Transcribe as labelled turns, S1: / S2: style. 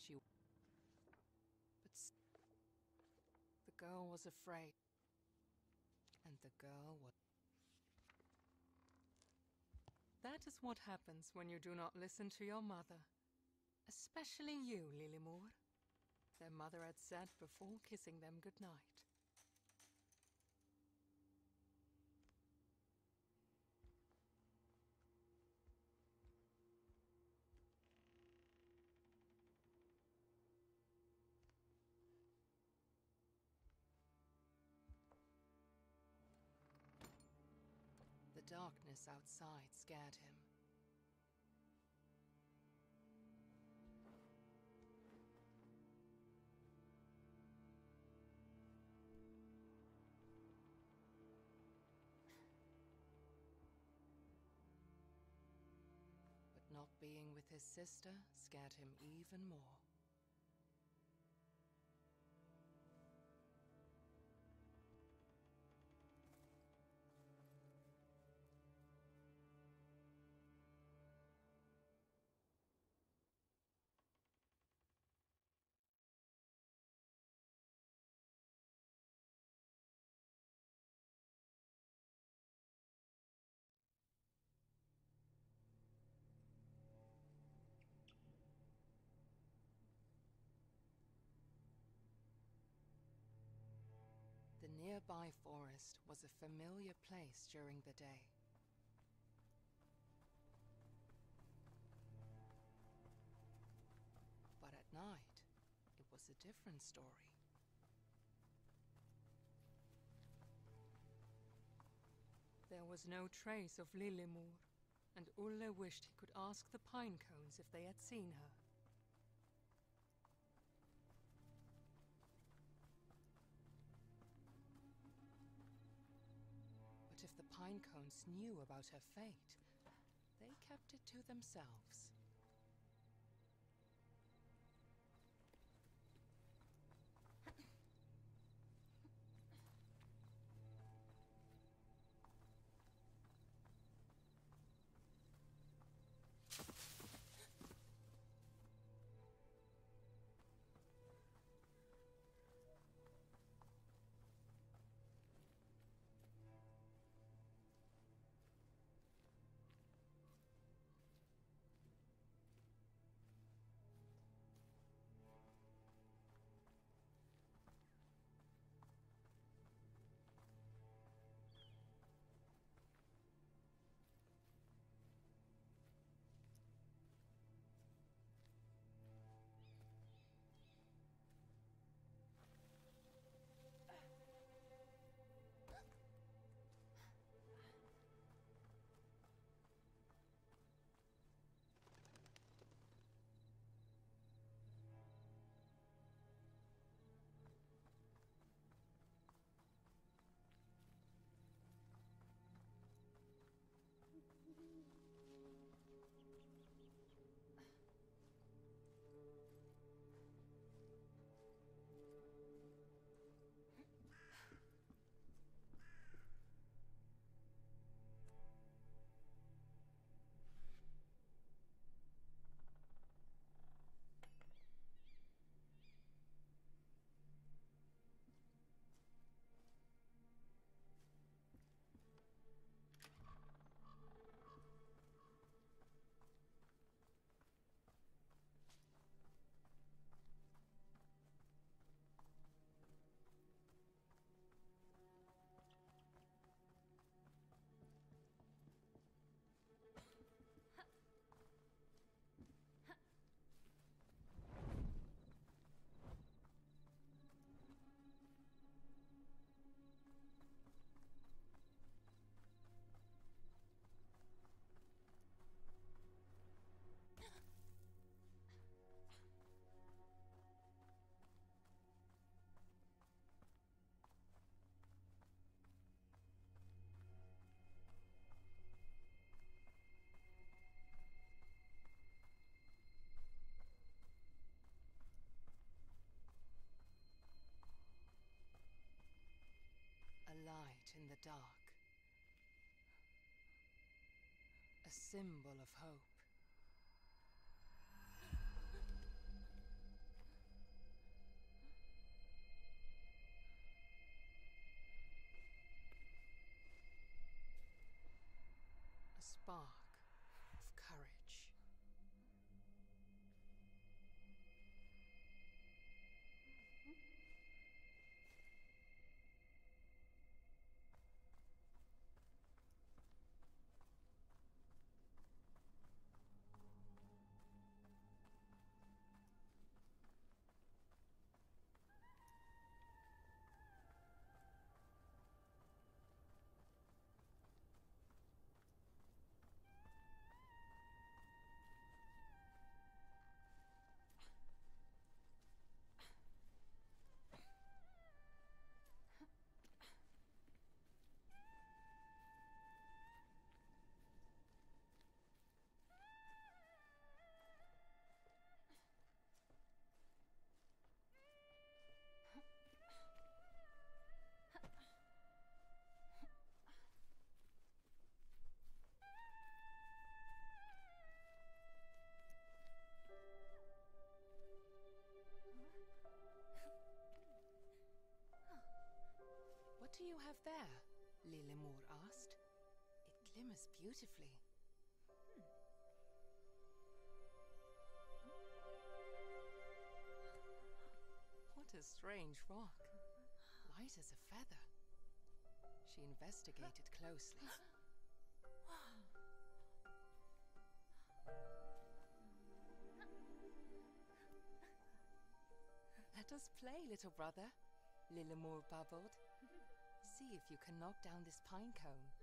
S1: she... But the girl was afraid. And the girl was... That is what happens when you do not listen to your mother. Especially you, Lillemor. Their mother had said before kissing them goodnight. The darkness outside scared him. But not being with his sister scared him even more. The nearby forest was a familiar place during the day. But at night, it was a different story. There was no trace of Lillemor, and Ulle wished he could ask the pine cones if they had seen her. But if the pine cones knew about her fate, they kept it to themselves. A light in the dark. A symbol of hope. spark of courage. What do you have there? Lilimur asked. It glimmers beautifully. What a strange rock. Light as a feather. She investigated closely. Let us play, little brother, Lilimur babbled. See if you can knock down this pine cone.